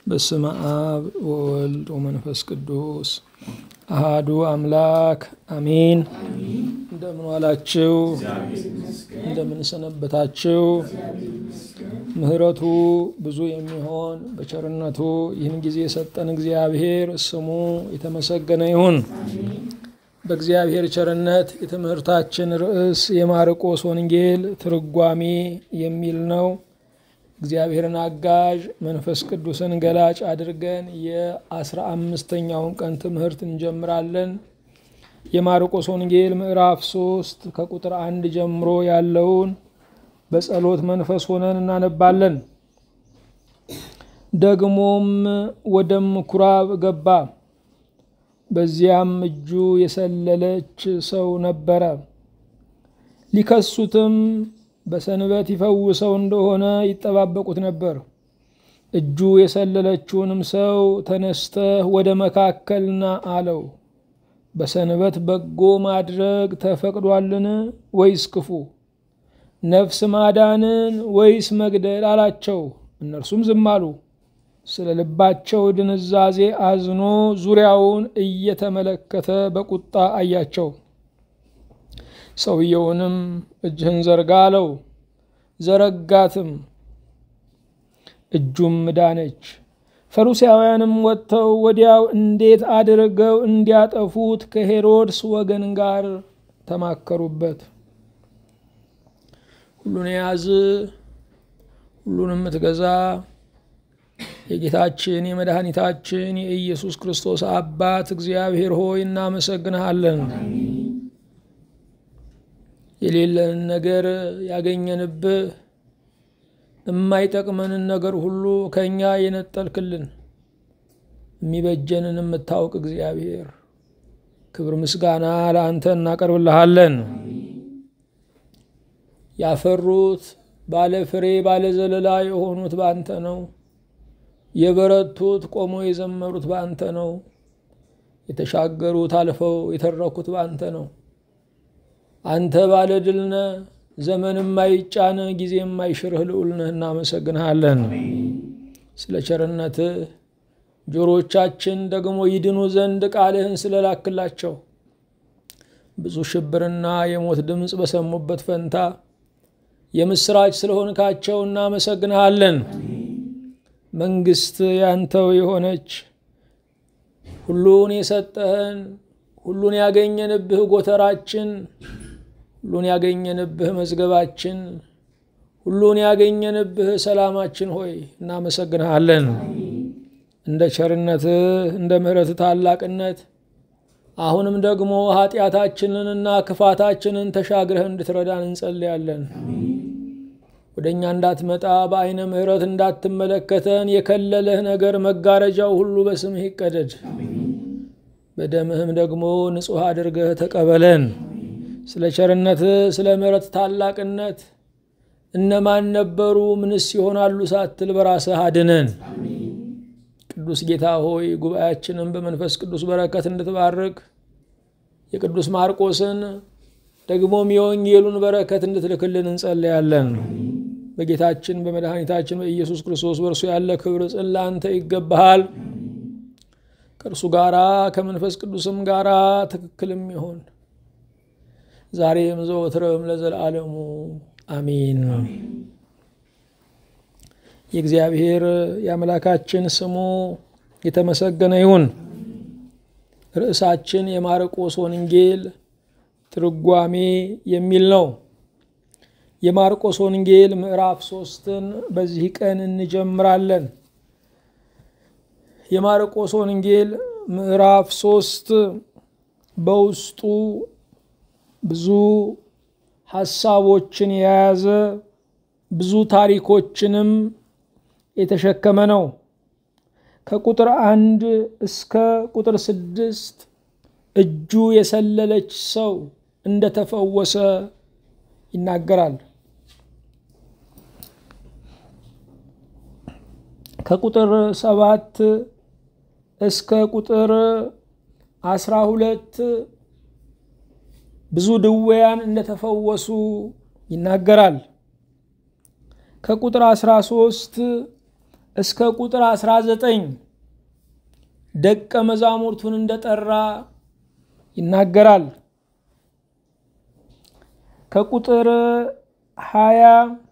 በስመ አብ ወወልድ ወመንፈስ ቅዱስ አሐዱ አምላክ አሜን። እንደምን ዋላችሁ? እንደምን ሰነበታችሁ? ምህረቱ ብዙ የሚሆን በቸርነቱ ይህን ጊዜ የሰጠን እግዚአብሔር ስሙ የተመሰገነ ይሁን። በእግዚአብሔር ቸርነት የትምህርታችን ርዕስ የማርቆስ ወንጌል ትርጓሜ የሚል ነው። እግዚአብሔርን አጋዥ መንፈስ ቅዱስን ገላጭ አድርገን የ15ኛውን ቀን ትምህርት እንጀምራለን። የማርቆስ ወንጌል ምዕራፍ 3 ከቁጥር 1 ጀምሮ ያለውን በጸሎት መንፈስ ሆነን እናነባለን። ደግሞም ወደ ምኩራብ ገባ፣ በዚያም እጁ የሰለለች ሰው ነበረ። ሊከሱትም በሰንበት ይፈውሰው እንደሆነ ይጠባበቁት ነበር። እጁ የሰለለችውንም ሰው ተነስተህ ወደ መካከልና አለው፣ በሰንበት በጎ ማድረግ ተፈቅዷልን ወይስ ክፉ? ነፍስ ማዳንን ወይስ መግደል አላቸው። እነርሱም ዝም አሉ። ስለ ልባቸው ድንዛዜ አዝኖ ዙሪያውን እየተመለከተ በቁጣ አያቸው። ሰውየውንም እጅህን ዘርጋ አለው። ዘረጋትም፣ እጁም ዳነች። ፈሪሳውያንም ወጥተው ወዲያው እንዴት አድርገው እንዲያጠፉት ከሄሮድስ ወገን ጋር ተማከሩበት። ሁሉን የያዝ ሁሉን የምትገዛ የጌታችን የመድኃኒታችን የኢየሱስ ክርስቶስ አባት እግዚአብሔር ሆይ እናመሰግንሃለን። የሌለንን ነገር ያገኘንብህ፣ የማይጠቅመንን ነገር ሁሉ ከኛ የነጠልክልን፣ የሚበጀንን የምታውቅ እግዚአብሔር ክብር ምስጋና ለአንተ እናቀርብልሃለን። ያፈሩት ባለ ፍሬ ባለ ዘለላ የሆኑት በአንተ ነው። የበረቱት ቆመው የዘመሩት በአንተ ነው። የተሻገሩት አልፈው የተረኩት በአንተ ነው። አንተ ባለ ድል ነህ። ዘመን የማይጫን ጊዜ የማይሽርህ ልዑል ነህ። እናመሰግንሃለን ስለ ቸርነትህ። ጆሮቻችን ደግሞ ይድኑ ዘንድ ቃልህን ስለላክላቸው ብዙ ሽብርና የሞት ድምፅ በሰሙበት ፈንታ የምስራች ስለሆንካቸው እናመሰግንሃለን። መንግስት ያንተው የሆነች ሁሉን የሰጠህን ሁሉን ያገኘንብህ ጎተራችን፣ ሁሉን ያገኘንብህ መዝገባችን፣ ሁሉን ያገኘንብህ ሰላማችን ሆይ እናመሰግንሃለን። እንደ ቸርነትህ እንደ ምሕረትህ ታላቅነት አሁንም ደግሞ ኃጢአታችንንና ክፋታችንን ተሻግረህ እንድትረዳን እንጸልያለን። ወደኛ እንዳትመጣ በአይነ ምሕረት እንዳትመለከተን የከለለህ ነገር መጋረጃው ሁሉ በስምህ ይቀደድ። በደምህም ደግሞ ንጹህ አድርገህ ተቀበለን። ስለ ቸርነትህ ስለ ምሕረት ታላቅነት እነማን ነበሩ ምንስ ይሆናሉ ሳትል በራስህ አድነን። ቅዱስ ጌታ ሆይ ጉባኤያችንን በመንፈስ ቅዱስ በረከት እንድትባርክ የቅዱስ ማርቆስን ደግሞም የወንጌሉን በረከት እንድትልክልን እንጸልያለን። በጌታችን በመድኃኒታችን በኢየሱስ ክርስቶስ በእርሱ ያለ ክብር ለአንተ ይገባሃል። ከእርሱ ጋራ ከመንፈስ ቅዱስም ጋራ ትክክልም ይሆን ዛሬም ዘወትርም ለዘላለሙ አሜን። የእግዚአብሔር የአምላካችን ስሙ የተመሰገነ ይሁን። ርዕሳችን የማርቆስ ወንጌል ትርጓሜ የሚል ነው። የማርቆስ ወንጌል ምዕራፍ 3ን በዚህ ቀን እንጀምራለን። የማርቆስ ወንጌል ምዕራፍ 3 በውስጡ ብዙ ሐሳቦችን የያዘ ብዙ ታሪኮችንም የተሸከመ ነው። ከቁጥር 1 እስከ ቁጥር 6 እጁ የሰለለች ሰው እንደተፈወሰ ይናገራል። ከቁጥር 7 እስከ ቁጥር 12 ብዙ ድውያን እንደተፈወሱ ይናገራል። ከቁጥር 13 እስከ ቁጥር 19 ደቀ መዛሙርቱን እንደጠራ ይናገራል። ከቁጥር 20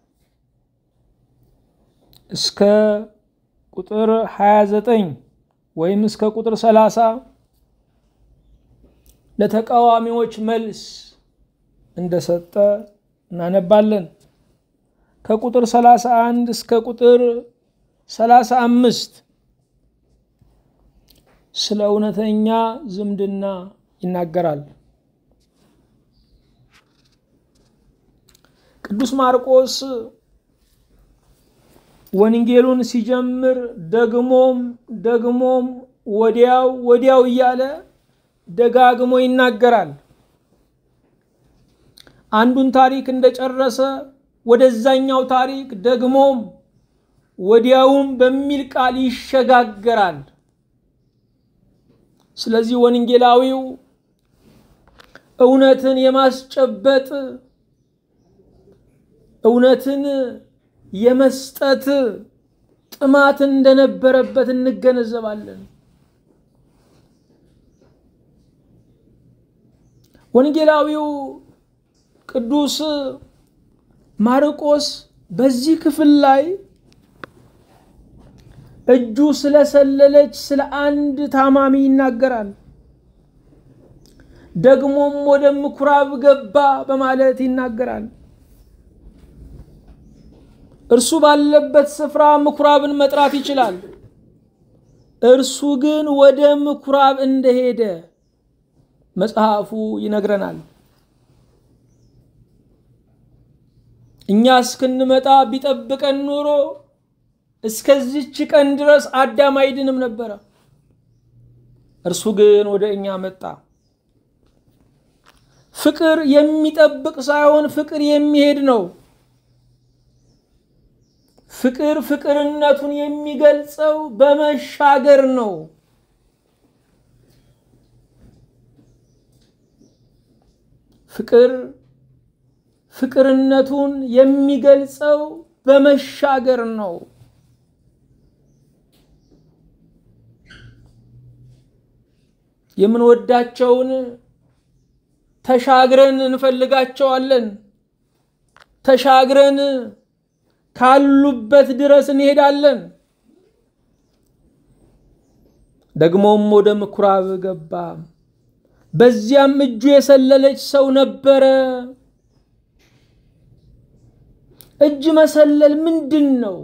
እስከ ቁጥር 29 ወይም እስከ ቁጥር 30 ለተቃዋሚዎች መልስ እንደሰጠ እናነባለን። ከቁጥር 31 እስከ ቁጥር 35 ስለ እውነተኛ ዝምድና ይናገራል። ቅዱስ ማርቆስ ወንጌሉን ሲጀምር ደግሞም ወዲያው እያለ ደጋግሞ ይናገራል። አንዱን ታሪክ እንደጨረሰ ወደዛኛው ታሪክ ደግሞም ወዲያውም በሚል ቃል ይሸጋገራል። ስለዚህ ወንጌላዊው እውነትን የማስጨበጥ እውነትን የመስጠት ጥማት እንደነበረበት እንገነዘባለን። ወንጌላዊው ቅዱስ ማርቆስ በዚህ ክፍል ላይ እጁ ስለሰለለች ስለ አንድ ታማሚ ይናገራል። ደግሞም ወደ ምኩራብ ገባ በማለት ይናገራል። እርሱ ባለበት ስፍራ ምኩራብን መጥራት ይችላል። እርሱ ግን ወደ ምኩራብ እንደሄደ መጽሐፉ ይነግረናል። እኛ እስክንመጣ ቢጠብቀን ኖሮ እስከዚህች ቀን ድረስ አዳም አይድንም ነበር። እርሱ ግን ወደ እኛ መጣ። ፍቅር የሚጠብቅ ሳይሆን ፍቅር የሚሄድ ነው። ፍቅር ፍቅርነቱን የሚገልጸው በመሻገር ነው። ፍቅር ፍቅርነቱን የሚገልጸው በመሻገር ነው። የምንወዳቸውን ተሻግረን እንፈልጋቸዋለን። ተሻግረን ካሉበት ድረስ እንሄዳለን። ደግሞም ወደ ምኩራብ ገባ። በዚያም እጁ የሰለለች ሰው ነበረ። እጅ መሰለል ምንድነው?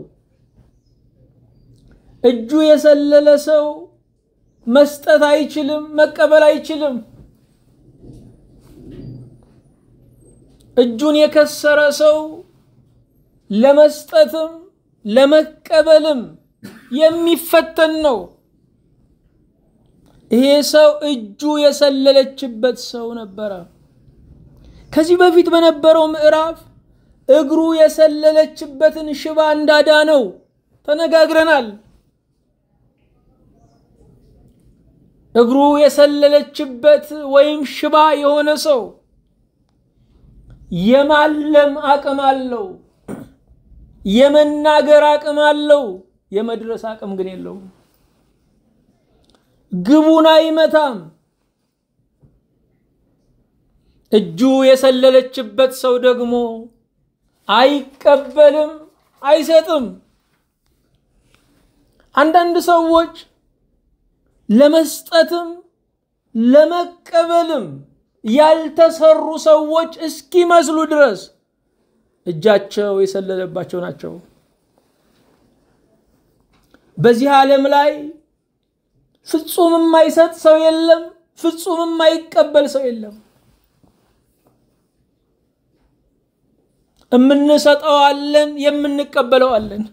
እጁ የሰለለ ሰው መስጠት አይችልም፣ መቀበል አይችልም። እጁን የከሰረ ሰው ለመስጠትም ለመቀበልም የሚፈተን ነው። ይሄ ሰው እጁ የሰለለችበት ሰው ነበረ። ከዚህ በፊት በነበረው ምዕራፍ እግሩ የሰለለችበትን ሽባ እንዳዳነው ተነጋግረናል። እግሩ የሰለለችበት ወይም ሽባ የሆነ ሰው የማለም አቅም አለው፣ የመናገር አቅም አለው፣ የመድረስ አቅም ግን የለውም። ግቡን አይመታም። እጁ የሰለለችበት ሰው ደግሞ አይቀበልም፣ አይሰጥም። አንዳንድ ሰዎች ለመስጠትም ለመቀበልም ያልተሰሩ ሰዎች እስኪመስሉ ድረስ እጃቸው የሰለለባቸው ናቸው። በዚህ ዓለም ላይ ፍጹም የማይሰጥ ሰው የለም፣ ፍጹም የማይቀበል ሰው የለም። የምንሰጠው አለን፣ የምንቀበለው አለን።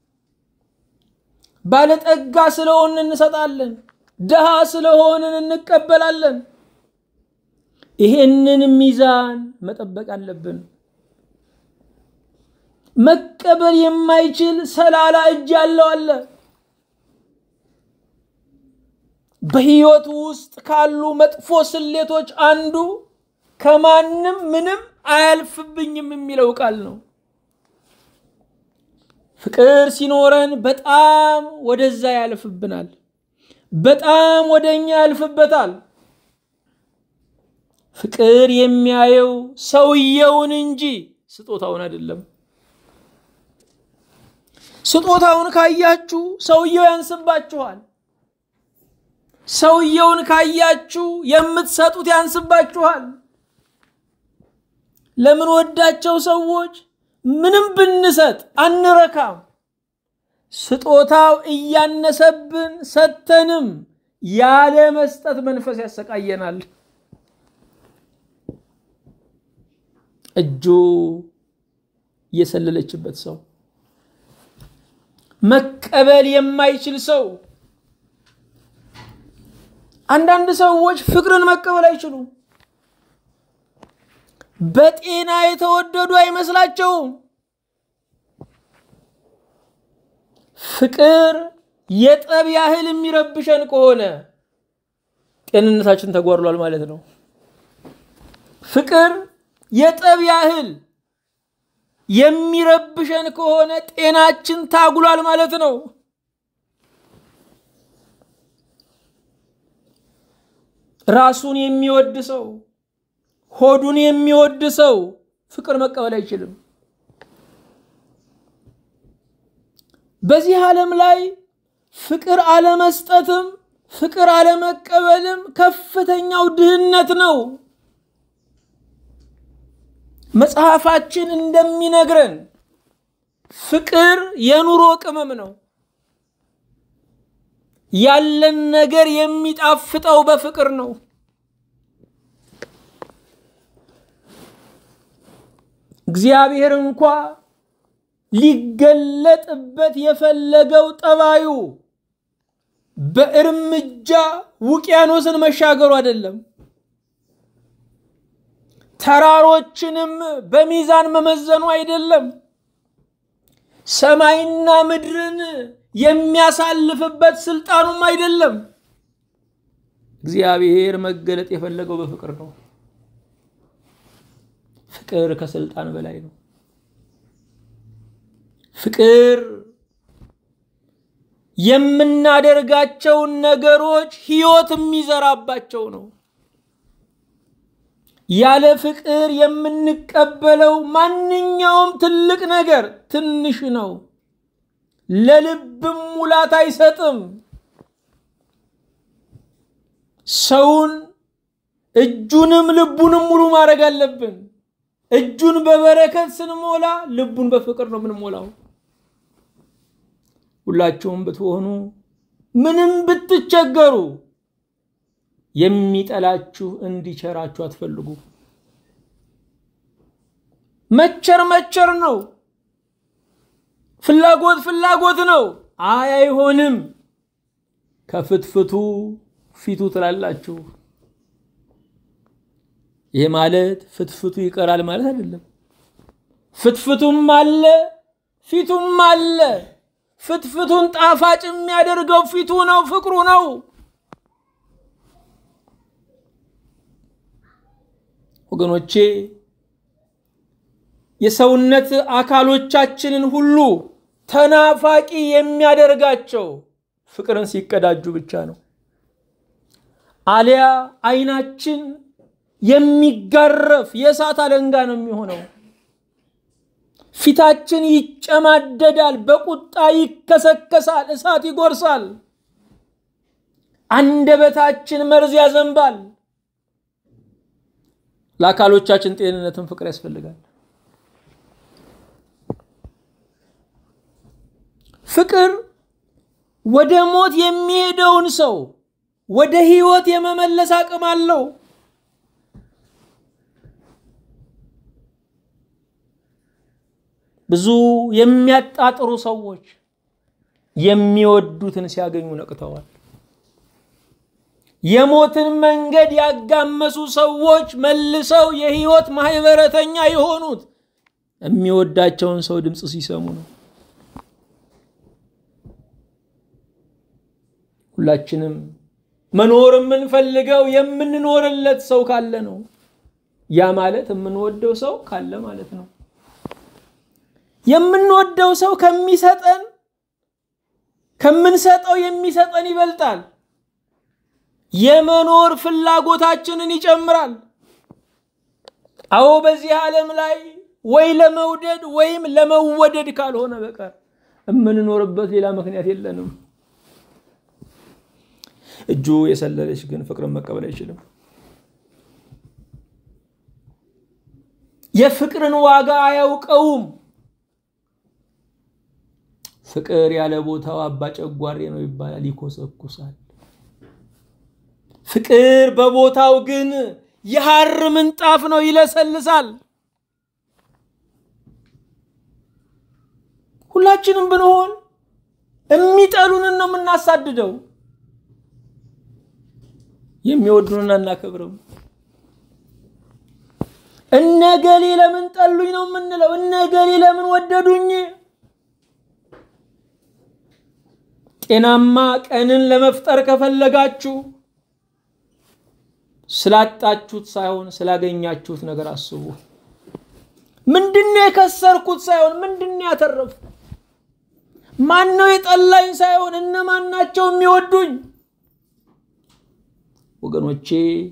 ባለጠጋ ስለሆንን እንሰጣለን፣ ደሃ ስለሆንን እንቀበላለን። ይሄንን ሚዛን መጠበቅ አለብን። መቀበል የማይችል ሰላላ እጅ ያለው አለ። በህይወት ውስጥ ካሉ መጥፎ ስሌቶች አንዱ ከማንም ምንም አያልፍብኝም የሚለው ቃል ነው። ፍቅር ሲኖረን በጣም ወደዛ ያልፍብናል፣ በጣም ወደኛ ያልፍበታል። ፍቅር የሚያየው ሰውየውን እንጂ ስጦታውን አይደለም። ስጦታውን ካያችሁ ሰውየው ያንስባችኋል። ሰውየውን ካያችሁ የምትሰጡት ያንስባችኋል። ለምን ወዳቸው ሰዎች ምንም ብንሰጥ አንረካም። ስጦታው እያነሰብን ሰተንም ያለ መስጠት መንፈስ ያሰቃየናል። እጁ የሰለለችበት ሰው፣ መቀበል የማይችል ሰው። አንዳንድ ሰዎች ፍቅርን መቀበል አይችሉም። በጤና የተወደዱ አይመስላቸውም። ፍቅር የጠብ ያህል የሚረብሸን ከሆነ ጤንነታችን ተጓድሏል ማለት ነው። ፍቅር የጠብ ያህል የሚረብሸን ከሆነ ጤናችን ታጉሏል ማለት ነው። ራሱን የሚወድ ሰው፣ ሆዱን የሚወድ ሰው ፍቅር መቀበል አይችልም። በዚህ ዓለም ላይ ፍቅር አለመስጠትም ፍቅር አለመቀበልም ከፍተኛው ድህነት ነው። መጽሐፋችን እንደሚነግረን ፍቅር የኑሮ ቅመም ነው። ያለን ነገር የሚጣፍጠው በፍቅር ነው። እግዚአብሔር እንኳን ሊገለጥበት የፈለገው ጠባዩ በእርምጃ ውቅያኖስን መሻገሩ አይደለም። ተራሮችንም በሚዛን መመዘኑ አይደለም። ሰማይና ምድርን የሚያሳልፍበት ስልጣኑም አይደለም። እግዚአብሔር መገለጥ የፈለገው በፍቅር ነው። ፍቅር ከስልጣን በላይ ነው። ፍቅር የምናደርጋቸው ነገሮች ህይወት የሚዘራባቸው ነው። ያለ ፍቅር የምንቀበለው ማንኛውም ትልቅ ነገር ትንሽ ነው፣ ለልብም ሙላት አይሰጥም። ሰውን እጁንም ልቡንም ሙሉ ማድረግ አለብን። እጁን በበረከት ስንሞላ ልቡን በፍቅር ነው የምንሞላው። ሁላችሁም ብትሆኑ ምንም ብትቸገሩ የሚጠላችሁ እንዲቸራችሁ አትፈልጉ። መቸር ነው፣ ፍላጎት ነው። አይሆንም ከፍትፍቱ ፊቱ ትላላችሁ። ይሄ ማለት ፍትፍቱ ይቀራል ማለት አይደለም። ፍትፍቱም አለ ፊቱም አለ። ፍትፍቱን ጣፋጭ የሚያደርገው ፊቱ ነው፣ ፍቅሩ ነው። ወገኖቼ የሰውነት አካሎቻችንን ሁሉ ተናፋቂ የሚያደርጋቸው ፍቅርን ሲቀዳጁ ብቻ ነው። አሊያ አይናችን የሚጋረፍ የእሳት አለንጋ ነው የሚሆነው። ፊታችን ይጨማደዳል፣ በቁጣ ይከሰከሳል፣ እሳት ይጎርሳል። አንደበታችን መርዝ ያዘንባል። ለአካሎቻችን ጤንነትን ፍቅር ያስፈልጋል። ፍቅር ወደ ሞት የሚሄደውን ሰው ወደ ህይወት የመመለስ አቅም አለው። ብዙ የሚያጣጥሩ ሰዎች የሚወዱትን ሲያገኙ ነቅተዋል። የሞትን መንገድ ያጋመሱ ሰዎች መልሰው የህይወት ማህበረተኛ የሆኑት የሚወዳቸውን ሰው ድምጽ ሲሰሙ ነው። ሁላችንም መኖር የምንፈልገው የምንኖርለት ሰው ካለ ነው። ያ ማለት የምንወደው ሰው ካለ ማለት ነው። የምንወደው ሰው ከምንሰጠው የሚሰጠን ይበልጣል። የመኖር ፍላጎታችንን ይጨምራል። አዎ በዚህ ዓለም ላይ ወይ ለመውደድ ወይም ለመወደድ ካልሆነ በቀር እምንኖርበት ሌላ ምክንያት የለንም። እጁ የሰለለች ግን ፍቅርን መቀበል አይችልም። የፍቅርን ዋጋ አያውቀውም። ፍቅር ያለ ቦታው አባ ጨጓሬ ነው ይባላል፣ ይኮሰኩሳል። ፍቅር በቦታው ግን የሐር ምንጣፍ ነው፣ ይለሰልሳል። ሁላችንም ብንሆን የሚጠሉንን ነው የምናሳድደው፣ የሚወዱንን አናከብርም። እነገሌ ለምን ጠሉኝ ነው የምንለው፣ እነገሌ ለምን ወደዱኝ። ጤናማ ቀንን ለመፍጠር ከፈለጋችሁ ስላጣችሁት ሳይሆን ስላገኛችሁት ነገር አስቡ። ምንድነው የከሰርኩት ሳይሆን ምንድነው ያተረፍኩት? ማን ነው የጠላኝ ሳይሆን እነማን ናቸው የሚወዱኝ? ወገኖቼ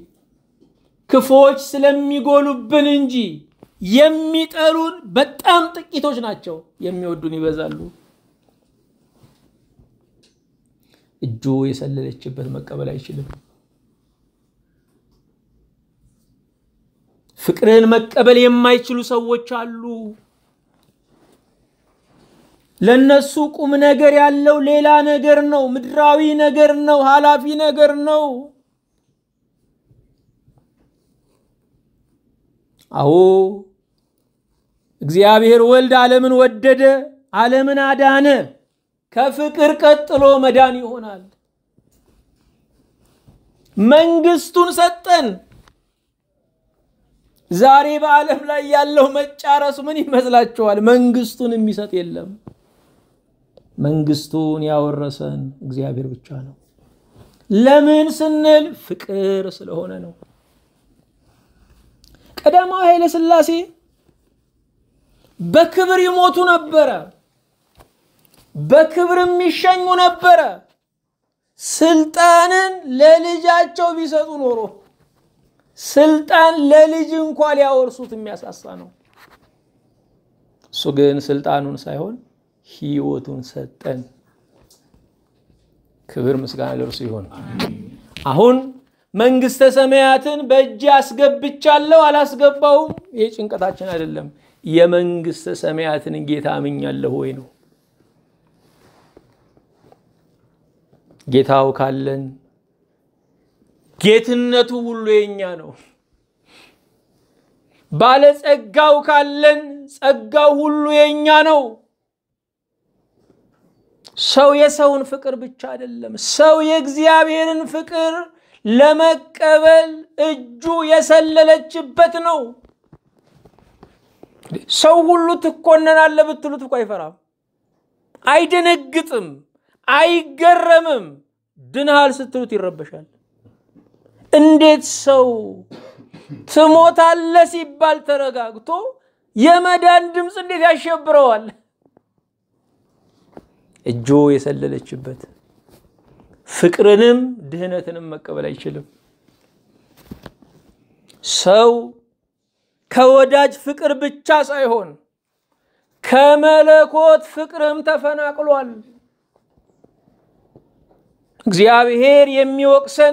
ክፎች ስለሚጎሉብን እንጂ የሚጠሉን በጣም ጥቂቶች ናቸው፣ የሚወዱን ይበዛሉ። እጁ የሰለለችበት መቀበል አይችልም። ፍቅርን መቀበል የማይችሉ ሰዎች አሉ። ለነሱ ቁም ነገር ያለው ሌላ ነገር ነው፣ ምድራዊ ነገር ነው፣ ሐላፊ ነገር ነው። አዎ እግዚአብሔር ወልድ ዓለምን ወደደ፣ ዓለምን አዳነ። ከፍቅር ቀጥሎ መዳን ይሆናል። መንግስቱን ሰጠን። ዛሬ በዓለም ላይ ያለው መጫረስ ምን ይመስላችኋል? መንግስቱን የሚሰጥ የለም። መንግስቱን ያወረሰን እግዚአብሔር ብቻ ነው። ለምን ስንል ፍቅር ስለሆነ ነው። ቀዳማዊ ኃይለ ሥላሴ በክብር ይሞቱ ነበረ፣ በክብር የሚሸኙ ነበረ። ስልጣንን ለልጃቸው ቢሰጡ ኖሮ ስልጣን ለልጅ እንኳን ሊያወርሱት የሚያሳሳ ነው። እሱ ግን ስልጣኑን ሳይሆን ሕይወቱን ሰጠን። ክብር ምስጋና ለእርሱ ይሁን። አሁን መንግስተ ሰማያትን በእጅ አስገብቻለሁ አላስገባውም ይሄ ጭንቀታችን አይደለም። የመንግስተ ሰማያትን ጌታ አምኛለሁ ወይ ነው። ጌታው ካለን ጌትነቱ ሁሉ የኛ ነው። ባለጸጋው ካለን ጸጋው ሁሉ የኛ ነው። ሰው የሰውን ፍቅር ብቻ አይደለም፣ ሰው የእግዚአብሔርን ፍቅር ለመቀበል እጁ የሰለለችበት ነው። ሰው ሁሉ ትኮነናል ብትሉት እኮ አይፈራም፣ አይደነግጥም፣ አይገረምም። ድንሃል ስትሉት ይረበሻል። እንዴት ሰው ትሞታለህ ሲባል ተረጋግቶ የመዳን ድምጽ እንዴት ያሸብረዋል? እጁ የሰለለችበት ፍቅርንም ድህነትንም መቀበል አይችልም። ሰው ከወዳጅ ፍቅር ብቻ ሳይሆን ከመለኮት ፍቅርም ተፈናቅሏል። እግዚአብሔር የሚወቅሰን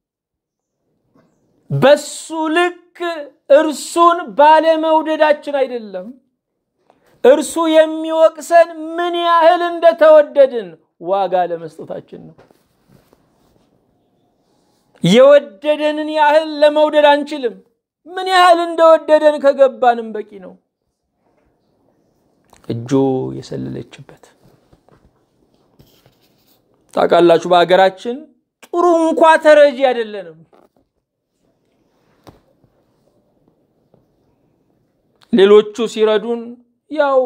በሱ ልክ እርሱን ባለመውደዳችን አይደለም። እርሱ የሚወቅሰን ምን ያህል እንደተወደድን ዋጋ ለመስጠታችን ነው። የወደደንን ያህል ለመውደድ አንችልም። ምን ያህል እንደወደደን ከገባንም በቂ ነው። እጁ የሰለለችበት ታውቃላችሁ፣ በአገራችን ጥሩ እንኳን ተረጂ አይደለንም። ሌሎቹ ሲረዱን ያው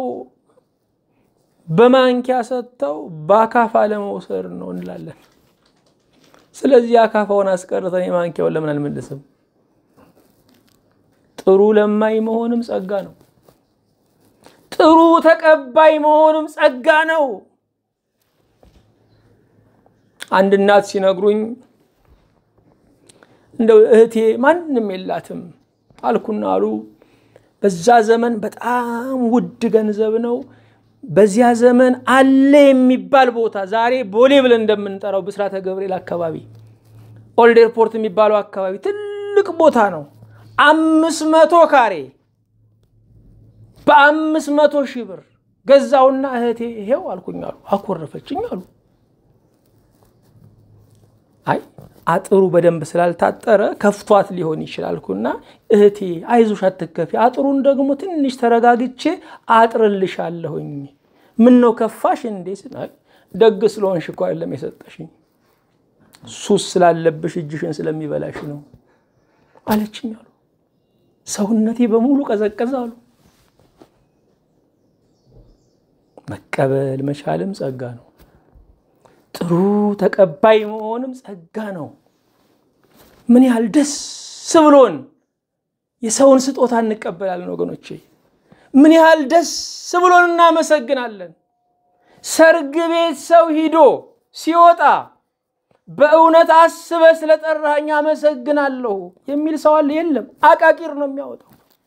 በማንኪያ ሰጥተው ባካፋ ለመውሰድ ነው እንላለን። ስለዚህ አካፋውን አስቀርተን የማንኪያውን ለምን አልመለስም? ጥሩ ለማይ መሆንም ጸጋ ነው። ጥሩ ተቀባይ መሆንም ጸጋ ነው። አንድ እናት ሲነግሩኝ እንደው እህቴ ማንንም የላትም አልኩና አሉ በዛ ዘመን በጣም ውድ ገንዘብ ነው። በዚያ ዘመን አለ የሚባል ቦታ ዛሬ ቦሌ ብለን እንደምንጠራው ብስራተ ገብርኤል አካባቢ ኦልድ ኤርፖርት የሚባለው አካባቢ ትልቅ ቦታ ነው። 500 ካሬ በ500,000 ብር ገዛውና እህቴ ይሄው አልኩኝ አሉ። አኮረፈችኝ አሉ። አይ አጥሩ በደንብ ስላልታጠረ ከፍቷት ሊሆን ይችላልኩና እህቴ አይዞሽ አትከፊ፣ አጥሩን ደግሞ ትንሽ ተረጋግቼ አጥርልሻለሁኝ። ምን ነው ከፋሽ እንዴ? ስናል ደግ ስለሆንሽ እኮ አይደለም የሰጠሽኝ፣ ሱስ ስላለብሽ እጅሽን ስለሚበላሽ ነው አለችኝ አሉ። ሰውነቴ በሙሉ ቀዘቀዘ አሉ። መቀበል መቻልም ጸጋ ነው። ጥሩ ተቀባይ መሆንም ጸጋ ነው። ምን ያህል ደስ ብሎን የሰውን ስጦታ እንቀበላለን ወገኖቼ። ምን ያህል ደስ ብሎን እናመሰግናለን። ሰርግ ቤት ሰው ሂዶ ሲወጣ በእውነት አስበ ስለጠራኸኝ አመሰግናለሁ የሚል ሰው አለ? የለም። አቃቂር ነው የሚያወጣው።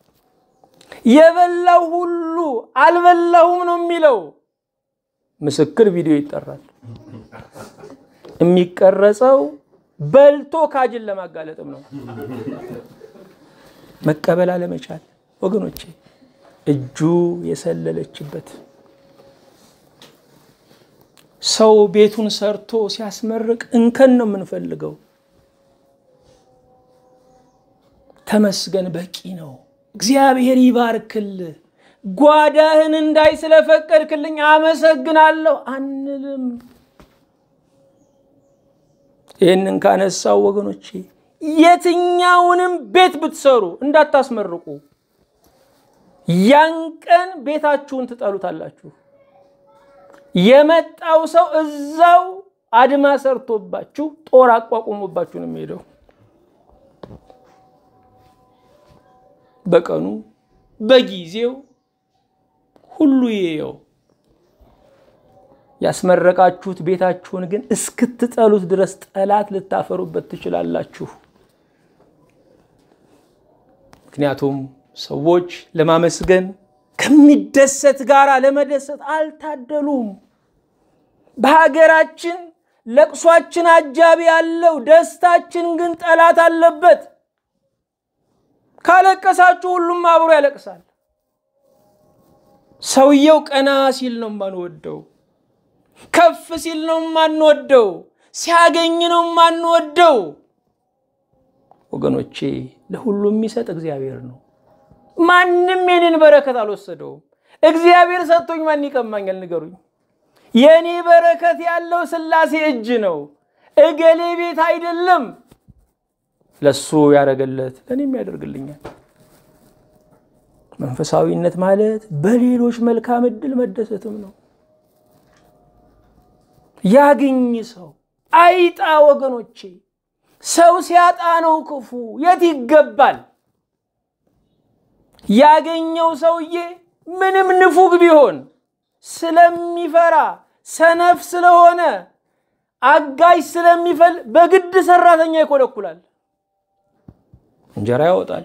የበላው ሁሉ አልበላሁም ነው የሚለው። ምስክር ቪዲዮ ይጠራል። የሚቀረጸው በልቶ ካጅን ለማጋለጥም ነው። መቀበል አለመቻል ወገኖቼ እጁ የሰለለችበት ሰው ቤቱን ሰርቶ ሲያስመርቅ እንከን ነው የምንፈልገው። ተመስገን በቂ ነው። እግዚአብሔር ይባርክል፣ ጓዳህን እንዳይ ስለፈቀድክልኝ አመሰግናለሁ አንልም። ይህንን ካነሳው ወገኖቼ የትኛውንም ቤት ብትሰሩ እንዳታስመርቁ። ያን ቀን ቤታችሁን ትጠሉታላችሁ። የመጣው ሰው እዛው አድማ ሰርቶባችሁ ጦር አቋቁሞባችሁ ነው የሚሄደው። በቀኑ በጊዜው ሁሉ ይየው። ያስመረቃችሁት ቤታችሁን ግን እስክትጠሉት ድረስ ጠላት ልታፈሩበት ትችላላችሁ። ምክንያቱም ሰዎች ለማመስገን ከሚደሰት ጋር ለመደሰት አልታደሉም። በሀገራችን ለቅሷችን አጃቢ ያለው ደስታችን ግን ጠላት አለበት። ካለቀሳችሁ ሁሉም አብሮ ያለቅሳል። ሰውየው ቀና ሲል ነው ማንወደው፣ ከፍ ሲል ነው ማንወደው፣ ሲያገኝ ነው ማንወደው። ወገኖቼ ለሁሉም የሚሰጥ እግዚአብሔር ነው። ማንንም የኔን በረከት አልወሰደውም። እግዚአብሔር ሰጥቶኝ ማን ይቀማኛል ንገሩኝ? የኔ በረከት ያለው ስላሴ እጅ ነው፣ እገሌ ቤት አይደለም። ለሱ ያረገለት ለኔም ያደርግልኛል። መንፈሳዊነት ማለት በሌሎች መልካም እድል መደሰትም ነው። ያገኝ ሰው አይጣ ወገኖቼ። ሰው ሲያጣ ነው ክፉ። የት ይገባል? ያገኘው ሰውዬ ምንም ንፉግ ቢሆን ስለሚፈራ ሰነፍ ስለሆነ አጋይ ስለሚፈል በግድ ሰራተኛ ይኮለኩላል፣ እንጀራ ያወጣል።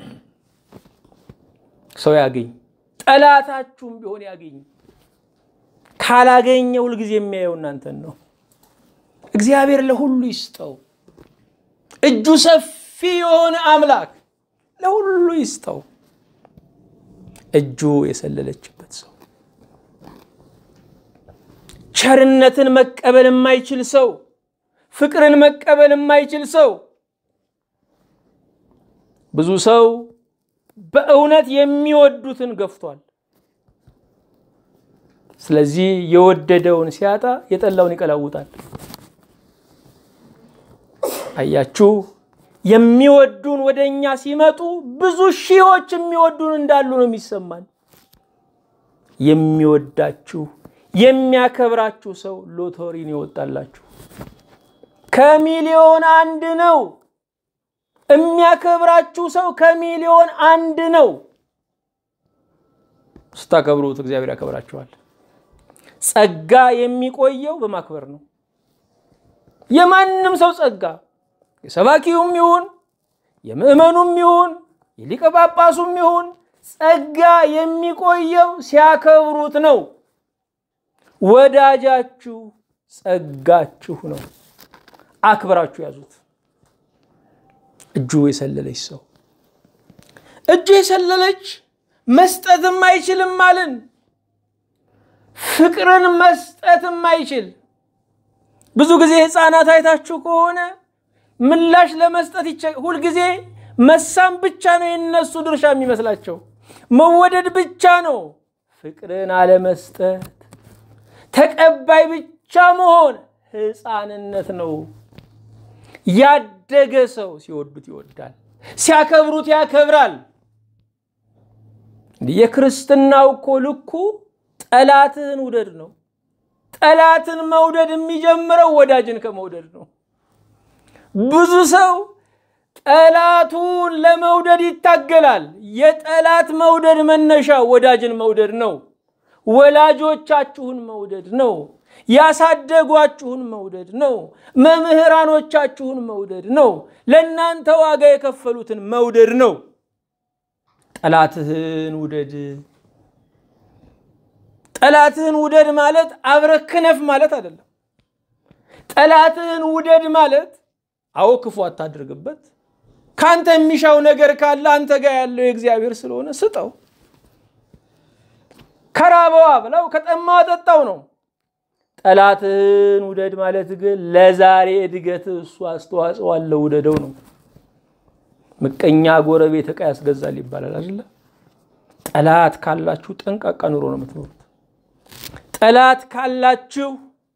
ሰው ያገኝ፣ ጠላታችሁም ቢሆን ያገኝ። ካላገኘው ሁሉ ጊዜ የሚያየው እናንተን ነው። እግዚአብሔር ለሁሉ ይስጠው። እጁ ሰፊ የሆነ አምላክ ለሁሉ ይስጠው። እጁ የሰለለችበት ሰው፣ ቸርነትን መቀበል የማይችል ሰው፣ ፍቅርን መቀበል የማይችል ሰው። ብዙ ሰው በእውነት የሚወዱትን ገፍቷል። ስለዚህ የወደደውን ሲያጣ የጠላውን ይቀላውጣል። አያችሁ፣ የሚወዱን ወደኛ ሲመጡ ብዙ ሺዎች የሚወዱን እንዳሉ ነው የሚሰማን። የሚወዳችሁ የሚያከብራችሁ ሰው ሎተሪን ይወጣላችሁ። ከሚሊዮን አንድ ነው። የሚያከብራችሁ ሰው ከሚሊዮን አንድ ነው። ስታከብሩት እግዚአብሔር ያከብራችኋል። ጸጋ የሚቆየው በማክበር ነው። የማንም ሰው ጸጋ የሰባኪውም ይሁን የምእመኑም ይሁን የሊቀ ጳጳሱም ይሁን ጸጋ የሚቆየው ሲያከብሩት ነው። ወዳጃችሁ ጸጋችሁ ነው። አክብራችሁ ያዙት። እጁ የሰለለች ሰው እጁ የሰለለች መስጠትም አይችልም ማለት ፍቅርን መስጠትም አይችል። ብዙ ጊዜ ህፃናት አይታችሁ ከሆነ ምላሽ ለመስጠት ሁሉ ጊዜ መሳም ብቻ ነው የነሱ ድርሻ የሚመስላቸው፣ መወደድ ብቻ ነው። ፍቅርን አለ መስጠት ተቀባይ ብቻ መሆን ህፃንነት ነው። ያደገ ሰው ሲወዱት ይወዳል፣ ሲያከብሩት ያከብራል። የክርስትናው እኮ ልኩ ጠላትን ውደድ ነው። ጠላትን መውደድ የሚጀምረው ወዳጅን ከመውደድ ነው። ብዙ ሰው ጠላቱን ለመውደድ ይታገላል። የጠላት መውደድ መነሻ ወዳጅን መውደድ ነው። ወላጆቻችሁን መውደድ ነው። ያሳደጓችሁን መውደድ ነው። መምህራኖቻችሁን መውደድ ነው። ለእናንተ ዋጋ የከፈሉትን መውደድ ነው። ጠላትህን ውደድ። ጠላትህን ውደድ ማለት አብረክነፍ ማለት አይደለም። ጠላትህን ውደድ ማለት አዎ ክፉ አታድርግበት፣ ካንተ የሚሻው ነገር ካለ አንተ ጋር ያለው የእግዚአብሔር ስለሆነ ስጠው። ከራበው አብላው፣ ከጠማው አጠጣው ነው። ጠላትህን ውደድ ማለት ግን ለዛሬ እድገት እሱ አስተዋጽኦ አለው፣ ውደደው ነው። ምቀኛ ጎረቤት ዕቃ ያስገዛል ይባላል አይደል? ጠላት ካላችሁ ጠንቃቃ ኑሮ ነው የምትኖሩት። ጠላት ካላችሁ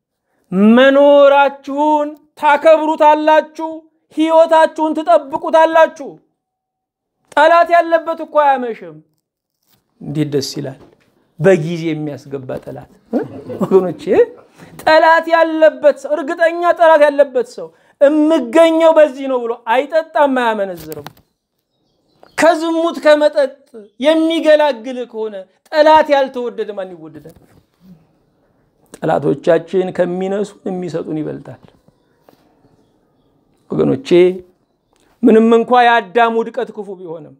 መኖራችሁን ታከብሩታላችሁ፣ ህይወታችሁን ትጠብቁታላችሁ። ጠላት ያለበት እኮ አያመሽም። እንዴት ደስ ይላል! በጊዜ የሚያስገባ ጠላት ወገኖቼ፣ ጠላት ያለበት ሰው እርግጠኛ ጠላት ያለበት ሰው እምገኘው በዚህ ነው ብሎ አይጠጣም፣ አያመነዝርም። ከዝሙት ከመጠጥ የሚገላግል ከሆነ ጠላት ያልተወደደ ማን ይወደዳል? ጠላቶቻችን ከሚነሱ የሚሰጡን ይበልጣል። ወገኖቼ ምንም እንኳን የአዳም ውድቀት ክፉ ቢሆንም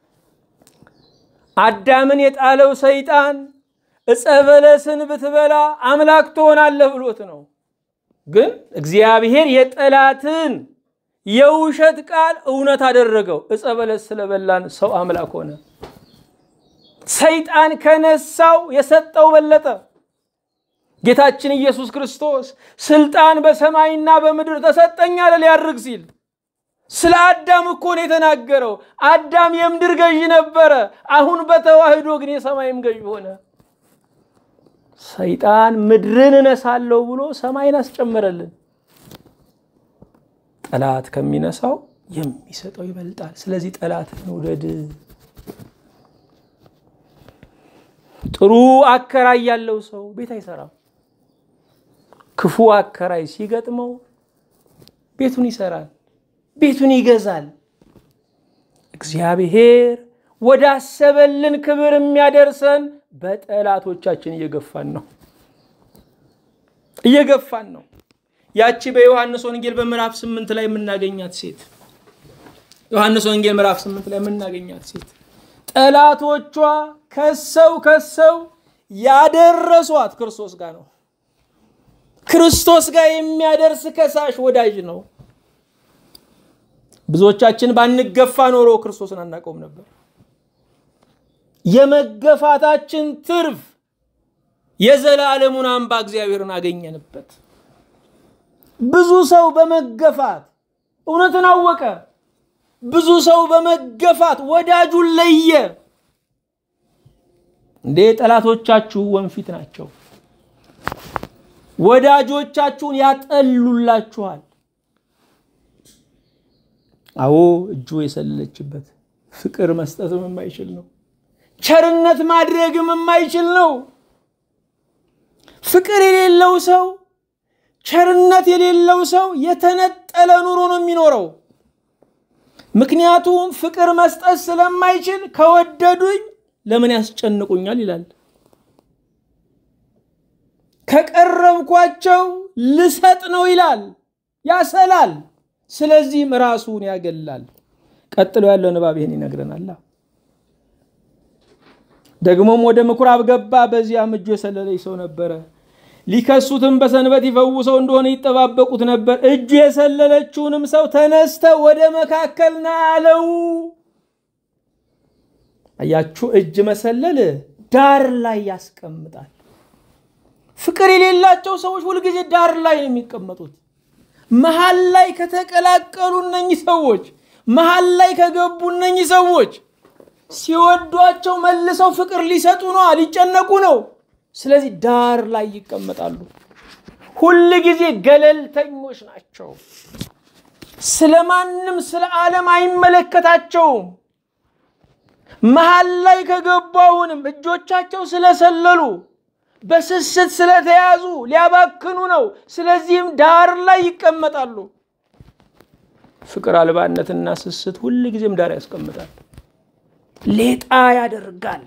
አዳምን የጣለው ሰይጣን ዕፀ በለስን ብትበላ አምላክ ትሆናለህ ብሎት ነው። ግን እግዚአብሔር የጠላትን የውሸት ቃል እውነት አደረገው። ዕፀ በለስ ስለበላን ሰው አምላክ ሆነ። ሰይጣን ከነሳው የሰጠው በለጠ። ጌታችን ኢየሱስ ክርስቶስ ስልጣን በሰማይና በምድር ተሰጠኝ አለ ሊያርግ ሲል። ስለ አዳም እኮ ነው የተናገረው። አዳም የምድር ገዢ ነበረ፣ አሁን በተዋህዶ ግን የሰማይም ገዢ ሆነ። ሰይጣን ምድርን እነሳለሁ ብሎ ሰማይን አስጨመረልን። ጠላት ከሚነሳው የሚሰጠው ይበልጣል። ስለዚህ ጠላትን ውደድ። ጥሩ አከራይ ያለው ሰው ቤት አይሰራም። ክፉ አከራይ ሲገጥመው ቤቱን ይሰራል፣ ቤቱን ይገዛል። እግዚአብሔር ወዳሰበልን ክብር የሚያደርሰን በጠላቶቻችን እየገፋን ነው። ያቺ በዮሐንስ ወንጌል በምዕራፍ 8 ላይ የምናገኛት ሴት ዮሐንስ ወንጌል ምዕራፍ 8 ላይ የምናገኛት ሴት ጠላቶቿ ከሰው ያደረሷት ክርስቶስ ጋር ነው። ክርስቶስ ጋር የሚያደርስ ከሳሽ ወዳጅ ነው። ብዙዎቻችን ባንገፋ ኖሮ ክርስቶስን አናቀውም ነበር። የመገፋታችን ትርፍ የዘላለሙን አምባ እግዚአብሔርን አገኘንበት። ብዙ ሰው በመገፋት እውነትን አወቀ። ብዙ ሰው በመገፋት ወዳጁን ለየ። እንዴ ጠላቶቻችሁ ወንፊት ናቸው። ወዳጆቻችሁን ያጠሉላችኋል። አዎ እጁ የሰለለችበት ፍቅር መስጠትም የማይችል ነው። ቸርነት ማድረግም የማይችል ነው። ፍቅር የሌለው ሰው፣ ቸርነት የሌለው ሰው የተነጠለ ኑሮ ነው የሚኖረው። ምክንያቱም ፍቅር መስጠት ስለማይችል ከወደዱኝ ለምን ያስጨንቁኛል ይላል። ከቀረብኳቸው ልሰጥ ነው ይላል፣ ያሰላል። ስለዚህም ራሱን ያገላል። ቀጥሎ ያለው ንባብ ይሄን ይነግረናል። ደግሞም ወደ ምኩራብ ገባ፣ በዚያም እጁ የሰለለ ሰው ነበረ። ሊከሱትም በሰንበት ይፈውሰው እንደሆነ ይጠባበቁት ነበር። እጁ የሰለለችውንም ሰው ተነስተ ወደ መካከል ና አለው። አያችሁ፣ እጅ መሰለል ዳር ላይ ያስቀምጣል። ፍቅር የሌላቸው ሰዎች ሁሉ ጊዜ ዳር ላይ ነው የሚቀመጡት። መሃል ላይ ከተቀላቀሉ እነኚህ ሰዎች፣ መሃል ላይ ከገቡ እነኚህ ሰዎች ሲወዷቸው መልሰው ፍቅር ሊሰጡ ነው፣ ሊጨነቁ ነው። ስለዚህ ዳር ላይ ይቀመጣሉ። ሁሉ ጊዜ ገለልተኞች ናቸው። ስለማንም ስለ ዓለም አይመለከታቸውም። መሃል ላይ ከገባውንም እጆቻቸው ስለሰለሉ በስስት ስለተያዙ ሊያባክኑ ነው። ስለዚህም ዳር ላይ ይቀመጣሉ። ፍቅር አልባነትና ስስት ሁሉ ጊዜም ዳር ያስቀምጣል፣ ሌጣ ያደርጋል።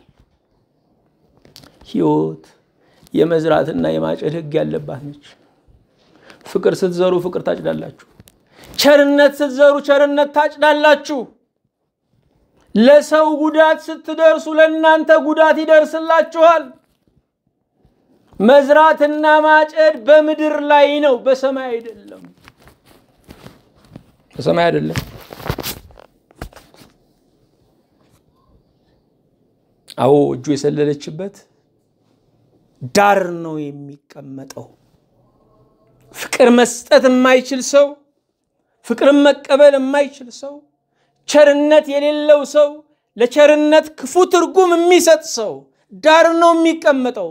ሕይወት የመዝራትና የማጨድ ሕግ ያለባት ነች። ፍቅር ስትዘሩ ፍቅር ታጭዳላችሁ። ቸርነት ስትዘሩ ቸርነት ታጭዳላችሁ። ለሰው ጉዳት ስትደርሱ ለእናንተ ጉዳት ይደርስላችኋል። መዝራትና ማጨድ በምድር ላይ ነው፣ በሰማይ አይደለም። በሰማይ አይደለም። አዎ እጁ የሰለለችበት ዳር ነው የሚቀመጠው። ፍቅር መስጠት የማይችል ሰው፣ ፍቅርን መቀበል የማይችል ሰው፣ ቸርነት የሌለው ሰው፣ ለቸርነት ክፉ ትርጉም የሚሰጥ ሰው ዳር ነው የሚቀመጠው።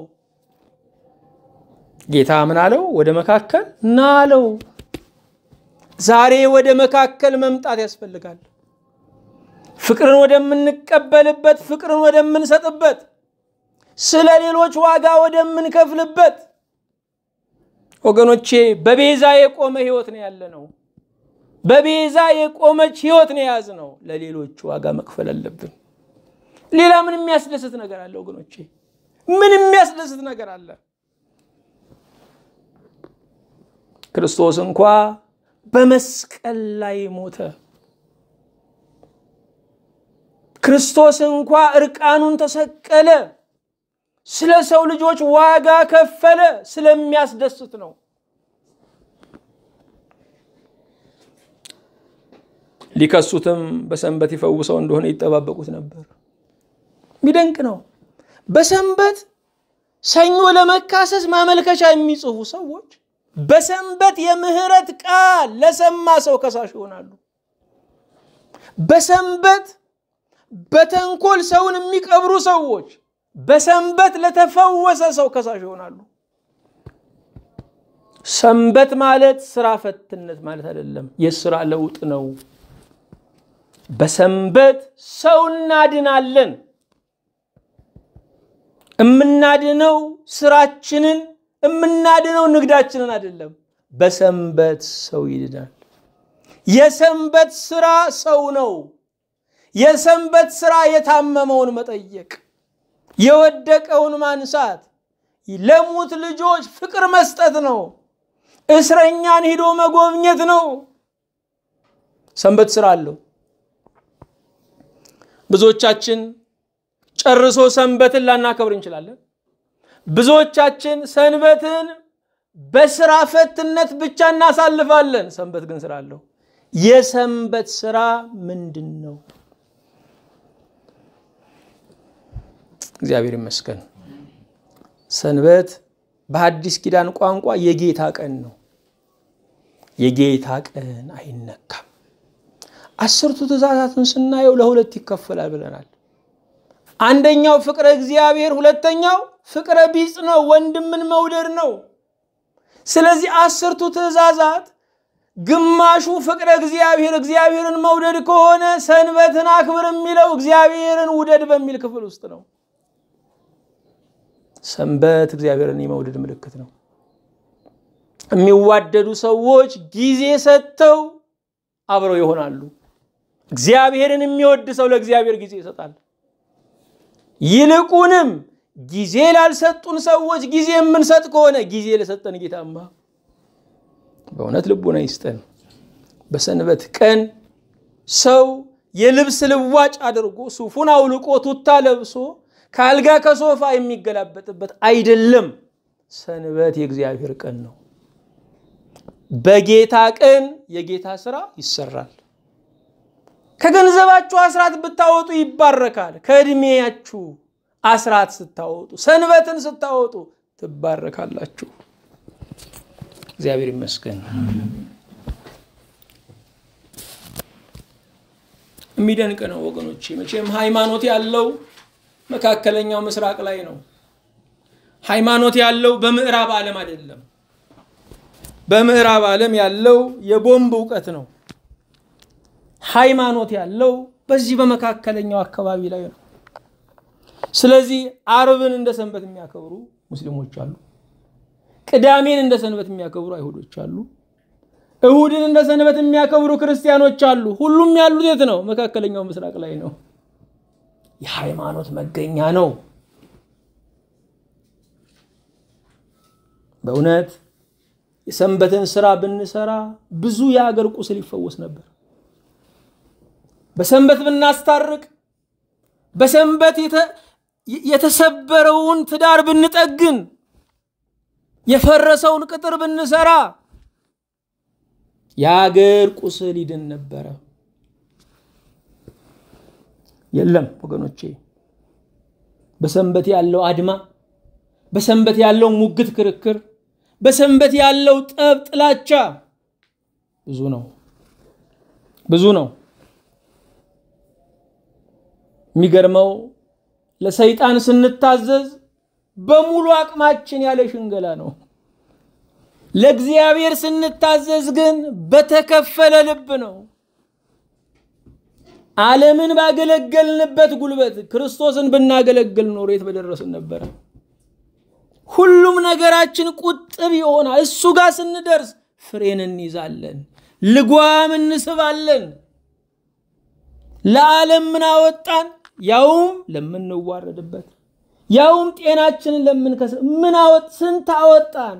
ጌታ ምን አለው? ወደ መካከል ና አለው። ዛሬ ወደ መካከል መምጣት ያስፈልጋል። ፍቅርን ወደምንቀበልበት፣ ፍቅርን ወደምንሰጥበት፣ ስለ ሌሎች ዋጋ ወደምንከፍልበት። ወገኖቼ በቤዛ የቆመ ሕይወት ነው ያለነው። በቤዛ የቆመች ሕይወት ነው ያዝነው። ለሌሎች ዋጋ መክፈል አለብን። ሌላ ምን የሚያስደስት ነገር አለ ወገኖቼ? ምን የሚያስደስት ነገር አለ? ክርስቶስ እንኳን በመስቀል ላይ ሞተ። ክርስቶስ እንኳን እርቃኑን ተሰቀለ። ስለ ሰው ልጆች ዋጋ ከፈለ። ስለሚያስደስት ነው። ሊከሱትም በሰንበት ይፈውሰው እንደሆነ ይጠባበቁት ነበር። የሚደንቅ ነው። በሰንበት ሰኞ ለመካሰስ ማመልከቻ የሚጽፉ ሰዎች በሰንበት የምህረት ቃል ለሰማ ሰው ከሳሽ ይሆናሉ። በሰንበት በተንኮል ሰውን የሚቀብሩ ሰዎች በሰንበት ለተፈወሰ ሰው ከሳሽ ይሆናሉ። ሰንበት ማለት ስራ ፈትነት ማለት አይደለም፣ የሥራ ለውጥ ነው። በሰንበት ሰው እናድናለን። እምናድነው ስራችንን እምናድነው ንግዳችንን አይደለም። በሰንበት ሰው ይድናል። የሰንበት ስራ ሰው ነው። የሰንበት ስራ የታመመውን መጠየቅ፣ የወደቀውን ማንሳት፣ ለሙት ልጆች ፍቅር መስጠት ነው። እስረኛን ሄዶ መጎብኘት ነው። ሰንበት ስራ አለው። ብዙዎቻችን ጨርሶ ሰንበትን ላናከብር እንችላለን። ብዙዎቻችን ሰንበትን በስራ ፈትነት ብቻ እናሳልፋለን። ሰንበት ግን ስራ አለው። የሰንበት ስራ ምንድነው? እግዚአብሔር ይመስገን። ሰንበት በሐዲስ ኪዳን ቋንቋ የጌታ ቀን ነው። የጌታ ቀን አይነካም። 10ቱ ትእዛዛትን ስናየው ለሁለት ይከፈላል ብለናል። አንደኛው ፍቅረ እግዚአብሔር፣ ሁለተኛው ፍቅረ ቢጽ ነው፣ ወንድምን መውደድ ነው። ስለዚህ 10ቱ ትእዛዛት ግማሹ ፍቅረ እግዚአብሔር እግዚአብሔርን መውደድ ከሆነ ሰንበትን አክብር የሚለው እግዚአብሔርን ውደድ በሚል ክፍል ውስጥ ነው። ሰንበት እግዚአብሔርን የመውደድ ምልክት ነው። የሚዋደዱ ሰዎች ጊዜ ሰጥተው አብረው ይሆናሉ። እግዚአብሔርን የሚወድ ሰው ለእግዚአብሔር ጊዜ ይሰጣል። ይልቁንም ጊዜ ላልሰጡን ሰዎች ጊዜ የምንሰጥ ከሆነ ጊዜ ለሰጠን ጌታማ በእውነት ልቡና ይስጠን። በሰንበት ቀን ሰው የልብስ ልዋጭ አድርጎ ሱፉን አውልቆ ቱታ ለብሶ ካልጋ ከሶፋ የሚገላበጥበት አይደለም። ሰንበት የእግዚአብሔር ቀን ነው። በጌታ ቀን የጌታ ሥራ ይሰራል። ከገንዘባችሁ አስራት ብታወጡ ይባረካል። ከእድሜያችሁ አስራት ስታወጡ ሰንበትን ስታወጡ ትባረካላችሁ። እግዚአብሔር ይመስገን። የሚደንቅ ነው ወገኖቼ። መቼም ሃይማኖት ያለው መካከለኛው ምስራቅ ላይ ነው። ሃይማኖት ያለው በምዕራብ ዓለም አይደለም። በምዕራብ ዓለም ያለው የቦምብ ዕውቀት ነው። ሃይማኖት ያለው በዚህ በመካከለኛው አካባቢ ላይ ነው። ስለዚህ ዓርብን እንደ ሰንበት የሚያከብሩ ሙስሊሞች አሉ። ቅዳሜን እንደ ሰንበት የሚያከብሩ አይሁዶች አሉ። እሁድን እንደ ሰንበት የሚያከብሩ ክርስቲያኖች አሉ። ሁሉም ያሉት የት ነው? መካከለኛው ምስራቅ ላይ ነው። የሃይማኖት መገኛ ነው። በእውነት የሰንበትን ሥራ ብንሰራ ብዙ የአገር ቁስል ይፈወስ ነበር። በሰንበት ብናስታርቅ፣ በሰንበት የተሰበረውን ትዳር ብንጠግን፣ የፈረሰውን ቅጥር ብንሰራ የአገር ቁስል ይድን ነበር። የለም ወገኖቼ፣ በሰንበት ያለው አድማ፣ በሰንበት ያለው ሙግት ክርክር፣ በሰንበት ያለው ጠብ ጥላቻ ብዙ ነው፣ ብዙ ነው። የሚገርመው ለሰይጣን ስንታዘዝ በሙሉ አቅማችን ያለ ሽንገላ ነው። ለእግዚአብሔር ስንታዘዝ ግን በተከፈለ ልብ ነው። ዓለምን ባገለገልንበት ጉልበት ክርስቶስን ብናገለግል ኖሮ የት በደረስን ነበር። ሁሉም ነገራችን ቁጥብ ይሆናል። እሱ ጋር ስንደርስ ፍሬን እንይዛለን፣ ልጓም እንስባለን። ለዓለም ምን አወጣን? ያውም ለምንዋረድበት፣ ያውም ጤናችንን ለምንከስር ምን ስንት አወጣን።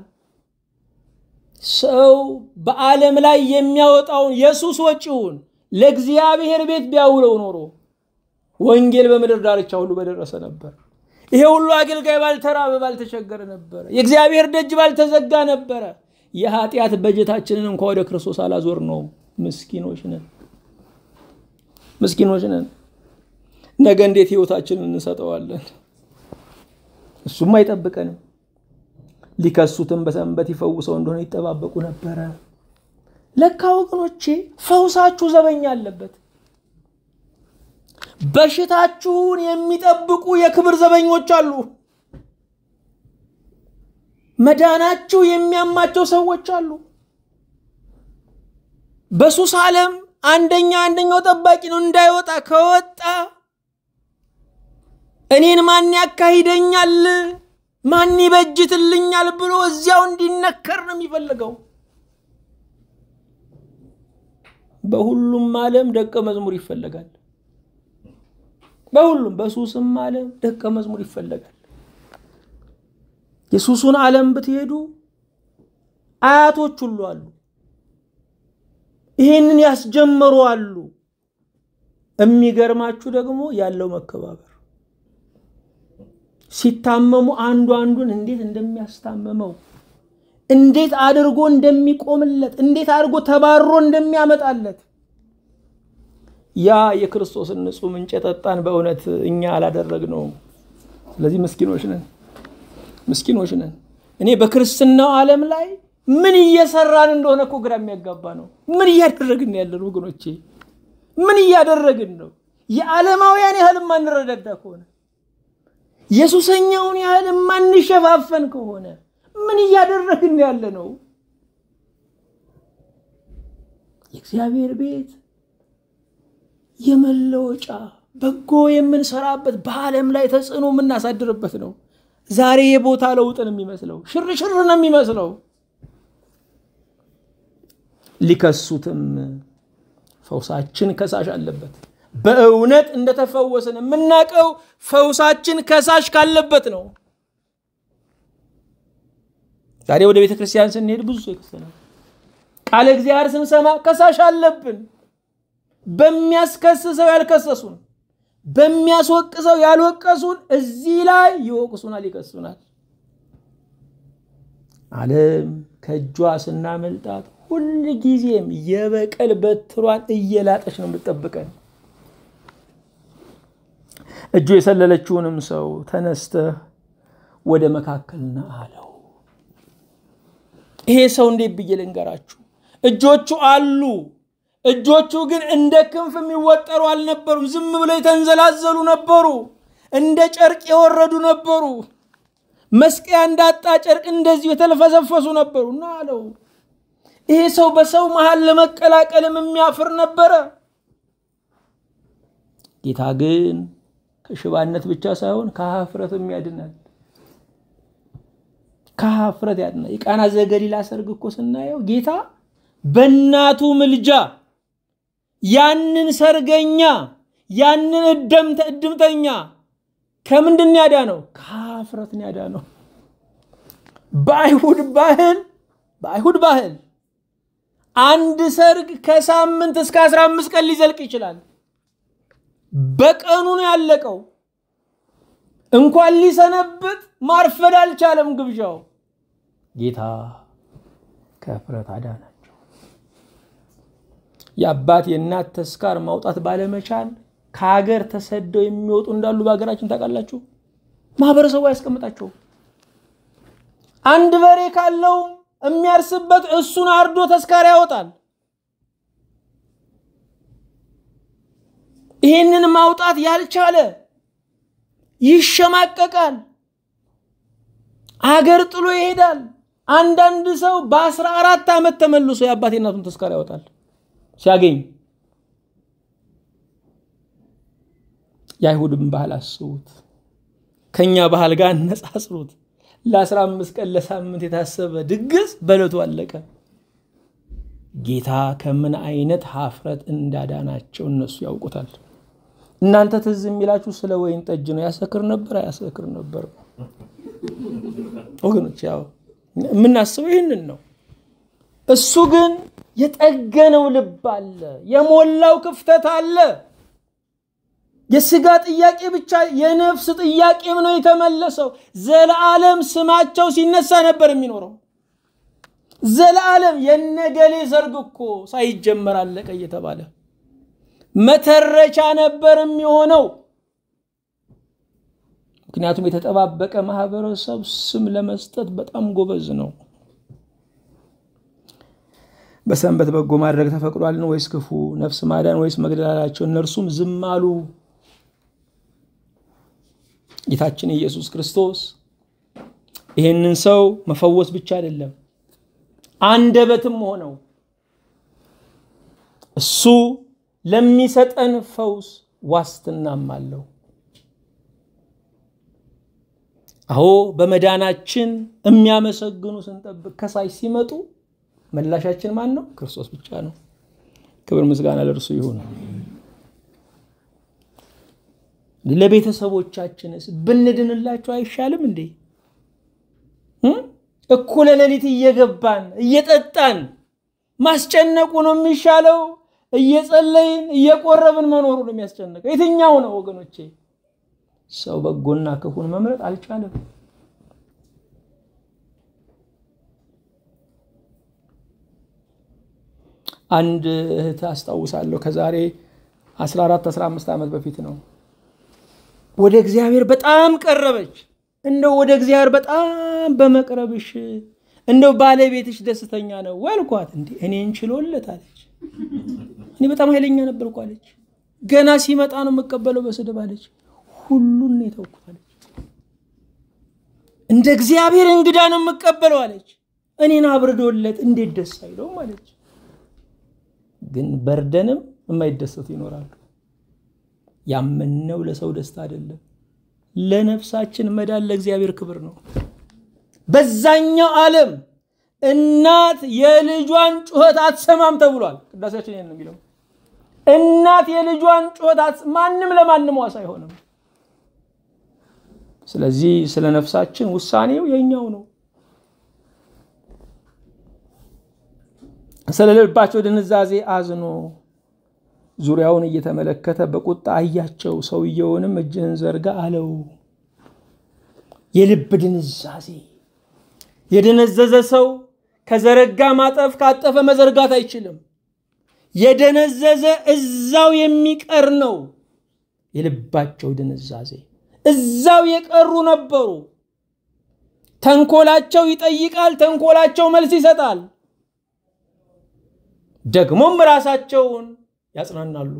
ሰው በዓለም ላይ የሚያወጣውን የሱስ ወጪውን ለእግዚአብሔር ቤት ቢያውለው ኖሮ ወንጌል በምድር ዳርቻ ሁሉ በደረሰ ነበር። ይሄ ሁሉ አገልጋይ ባልተራበ ባልተቸገረ ነበር። የእግዚአብሔር ደጅ ባልተዘጋ ነበር። የኃጢአት በጀታችንን እንኳን ወደ ክርስቶስ አላዞር ነው። ምስኪኖች ነን፣ ምስኪኖች ነን። ነገ እንዴት ህይወታችንን እንሰጠዋለን? እሱም አይጠብቀንም። ሊከሱትም በሰንበት ይፈውሰው እንደሆነ ይጠባበቁ ነበር። ለካ ወገኖቼ ፈውሳችሁ ዘበኛ አለበት። በሽታችሁን የሚጠብቁ የክብር ዘበኞች አሉ። መዳናችሁ የሚያማቸው ሰዎች አሉ። በሱስ ዓለም አንደኛው ጠባቂ ነው። እንዳይወጣ ከወጣ እኔን ማን ያካሂደኛል፣ ማን ይበጅትልኛል ብሎ እዚያው እንዲነከር ነው የሚፈልገው። በሁሉም ዓለም ደቀ መዝሙር ይፈልጋል። በሁሉም በሱስም ዓለም ደቀ መዝሙር ይፈልጋል። የሱሱን ዓለም ብትሄዱ አያቶች ሁሉ አሉ። ይሄንን ያስጀመሩ አሉ። የሚገርማችሁ ደግሞ ያለው መከባበር፣ ሲታመሙ አንዱ አንዱን እንዴት እንደሚያስታመመው፣ እንዴት አድርጎ እንደሚቆምለት፣ እንዴት አድርጎ ተባሮ እንደሚያመጣለት። ያ የክርስቶስን ንጹህ ምንጭ ጠጣን በእውነት እኛ አላደረግነው። ስለዚህ ምስኪኖች ነን፣ ምስኪኖች ነን። እኔ በክርስትናው ዓለም ላይ ምን እየሰራን እንደሆነ እኮ ግራ የሚያጋባ ነው። ምን እያደረግን ያለን ወገኖቼ? ምን እያደረግን ነው? የዓለማውያን ያህል ማንረዳዳ ከሆነ፣ የሱሰኛውን ያህል ማንሸፋፈን ከሆነ ምን እያደረግን ያለ ነው? የእግዚአብሔር ቤት የመለወጫ በጎ የምንሰራበት በዓለም ላይ ተጽዕኖ የምናሳድርበት ነው። ዛሬ የቦታ ለውጥ ነው የሚመስለው፣ ሽርሽር ነው የሚመስለው። ሊከሱትም ፈውሳችን ከሳሽ አለበት። በእውነት እንደተፈወሰን የምናውቀው ፈውሳችን ከሳሽ ካለበት ነው። ዛሬ ወደ ቤተ ክርስቲያን ስንሄድ ብዙ ሰው ይከሰናል። ቃለ እግዚአብሔር ስንሰማ ከሳሽ አለብን። በሚያስከስሰው ያልከሰሱን፣ በሚያስወቅሰው ያልወቀሱን እዚህ ላይ ይወቅሱናል፣ ይከሱናል። ዓለም ከእጇ ስናመልጣት ሁሉ ጊዜም የበቀል በትሯን እየላጠች ነው የምትጠብቀን። እጁ የሰለለችውንም ሰው ተነስተህ ወደ መካከልና አለው። ይሄ ሰው እንዴት ብዬ ልንገራችሁ? እጆቹ አሉ። እጆቹ ግን እንደ ክንፍ የሚወጠሩ አልነበሩም። ዝም ብለው የተንዘላዘሉ ነበሩ። እንደ ጨርቅ የወረዱ ነበሩ። መስቀያ እንዳጣ ጨርቅ እንደዚህ የተለፈሰፈሱ ነበሩና አለው። ይሄ ሰው በሰው መሃል ለመቀላቀልም የሚያፍር ነበረ። ጌታ ግን ከሽባነት ብቻ ሳይሆን ከሀፍረትም ያድናል። ከሀፍረት ያድናል። የቃና ዘገሊላ ሰርግ እኮ ስናየው ጌታ በእናቱ ምልጃ ያንን ሰርገኛ ያንን እድምተኛ ከምንድን ያዳነው? ከሀፍረት ያዳነው። በአይሁድ ባህል አንድ ሰርግ ከሳምንት እስከ 15 ቀን ሊዘልቅ ይችላል። በቀኑ ነው ያለቀው። እንኳን ሊሰነብት ማርፈድ አልቻለም ግብዣው። ጌታ ከሀፍረት አዳናቸው። የአባት የእናት ተስካር ማውጣት ባለመቻል ከሀገር ተሰደው የሚወጡ እንዳሉ በሀገራችን ታውቃላችሁ። ማህበረሰቡ ያስቀምጣቸው። አንድ በሬ ካለው የሚያርስበት እሱን አርዶ ተስካር ያወጣል። ይሄንን ማውጣት ያልቻለ ይሸማቀቃል፣ አገር ጥሎ ይሄዳል። አንዳንድ ሰው በ14 ዓመት ተመልሶ የአባት የእናቱን ተስካር ያወጣል ሲያገኝ። የአይሁድም ባህል አስቡት፣ ከኛ ባህል ጋር ነጻጽሩት። ለ15 ቀን ለሳምንት የታሰበ ድግስ በለቱ አለቀ። ጌታ ከምን አይነት ሀፍረት እንዳዳናቸው እነሱ ያውቁታል። እናንተ ትዝ የሚላችሁ ስለ ወይን ጠጅ ነው። ያሰክር ነበር አያሰክር ነበር? ወገኖች ያው የምናስበው ይህንን ነው። እሱ ግን የጠገነው ልብ አለ፣ የሞላው ክፍተት አለ። የስጋ ጥያቄ ብቻ የነፍስ ጥያቄም ነው የተመለሰው። ዘላለም ስማቸው ሲነሳ ነበር የሚኖረው። ዘላለም የነገሌ ሰርግ እኮ ሳይጀመር አለቀ እየተባለ መተረቻ ነበር የሚሆነው። ምክንያቱም የተጠባበቀ ማህበረሰብ ስም ለመስጠት በጣም ጎበዝ ነው። በሰንበት በጎ ማድረግ ተፈቅዷልን ወይስ ክፉ? ነፍስ ማዳን ወይስ መግደል አላቸው። እነርሱም ዝም አሉ። ጌታችን ኢየሱስ ክርስቶስ ይሄንን ሰው መፈወስ ብቻ አይደለም አንደበትም ሆነው እሱ ለሚሰጠን ፈውስ ዋስትናም አለው። አዎ በመዳናችን የሚያመሰግኑ ስንጠብቅ ከሳይ ሲመጡ መላሻችን ማን ነው? ክርስቶስ ብቻ ነው። ክብር ምስጋና ለእርሱ ይሁን። ለቤተሰቦቻችንስ ብንድንላቸው አይሻልም እንዴ? እኩለ ሌሊት እየገባን እየጠጣን ማስጨነቁ ነው የሚሻለው? እየጸለይን እየቆረብን መኖሩ ነው የሚያስጨንቀው? የትኛው ነው ወገኖቼ? ሰው በጎና ክፉን መምረጥ አልቻለም። አንድ እህት አስታውሳለሁ ከዛሬ 14-15 ዓመት በፊት ነው። ወደ እግዚአብሔር በጣም ቀረበች። እንደው ወደ እግዚአብሔር በጣም በመቅረብሽ እንደው ባለቤትሽ ደስተኛ ነው ወልኳት። እንዴ እኔን ችሎለት አለች። እኔ በጣም ኃይለኛ ነበርኩ አለች። ገና ሲመጣ ነው መቀበለው በስድብ አለች። ሁሉን ነው የተውኩት አለች። እንደ እግዚአብሔር እንግዳ ነው መቀበለው አለች። እኔን አብርዶለት እንዴት ደስ አይለውም አለች። ግን በርደንም የማይደሰቱ ይኖራሉ። ያመነው ለሰው ደስታ አይደለም፣ ለነፍሳችን መዳን ለእግዚአብሔር ክብር ነው። በዛኛው ዓለም እናት የልጇን ጩኸት አትሰማም ተብሏል። ቅዳሴያችን ይሄን ነው የሚለው። እናት የልጇን ጩኸት ማንም ለማንም ዋስ አይሆንም። ስለዚህ ስለ ነፍሳችን ውሳኔው የኛው ነው። ስለ ልባቸው ድንዛዜ አዝኖ ዙሪያውን እየተመለከተ በቁጣ አያቸው። ሰውየውንም እጅህን ዘርጋ አለው። የልብ ድንዛዜ የደነዘዘ ሰው ከዘረጋ ማጠፍ ካጠፈ መዘርጋት አይችልም። የደነዘዘ እዛው የሚቀር ነው። የልባቸው ድንዛዜ እዛው የቀሩ ነበሩ። ተንኮላቸው ይጠይቃል፣ ተንኮላቸው መልስ ይሰጣል። ደግሞም ራሳቸውን ያጽናናሉ።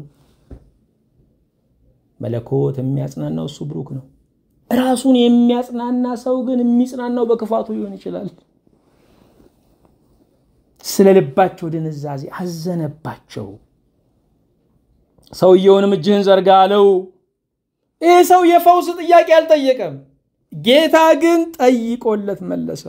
መለኮት የሚያጽናናው እሱ ብሩክ ነው። ራሱን የሚያጽናና ሰው ግን የሚጽናናው በክፋቱ ሊሆን ይችላል። ስለ ልባቸው ድንዛዜ አዘነባቸው። ሰውየውንም እጅህን ዘርጋ አለው። ይህ ሰው የፈውስ ጥያቄ አልጠየቀም። ጌታ ግን ጠይቆለት መለሰ።